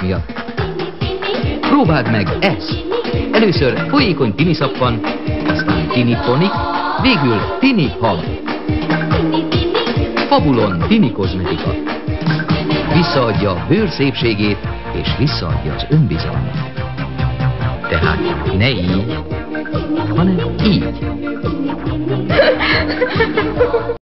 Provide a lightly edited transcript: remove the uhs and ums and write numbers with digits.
miatt. Próbáld meg ezt! Először folyékony tiniszappan, aztán tinifonik, végül tinihab. Fabulon tini kozmetika. Visszaadja a bőr szépségét, és visszaadja az önbizalmat. Tehát ne így, hanem így.